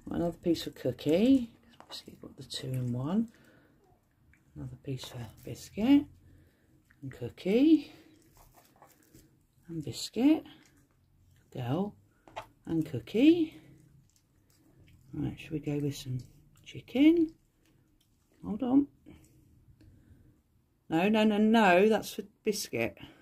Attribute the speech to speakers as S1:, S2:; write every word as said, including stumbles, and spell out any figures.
S1: Another piece for Cookie. Biscuit got the two in one. Another piece for Biscuit and Cookie and Biscuit, Girl and Cookie. Right, should we go with some chicken? Hold on. No, no, no, no, that's for Biscuit.